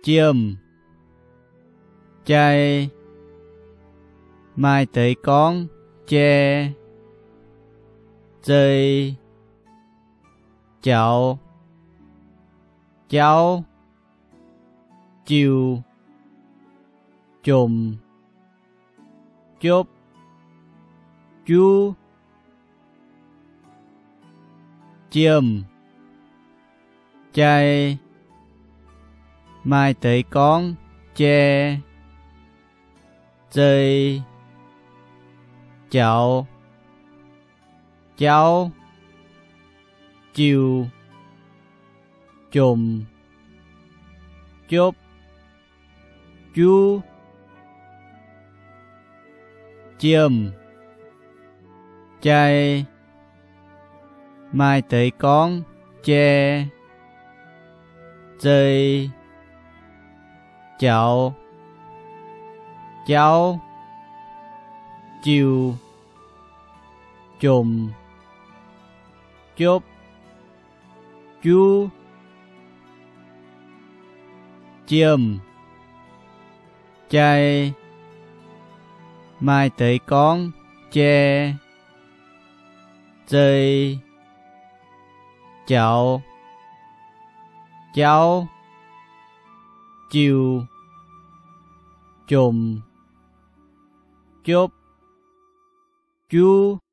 chim chay mai tới con che dây cháu cháu chiều chùm chốt chú chim chay mai tới con che dây cháu cháu chiều chùm chốt chú chim chay mai tới con che dây cháu cháu chiều chùm chốt chú chim chay mai tới con che dây cháu cháu chiều chùm chốt chú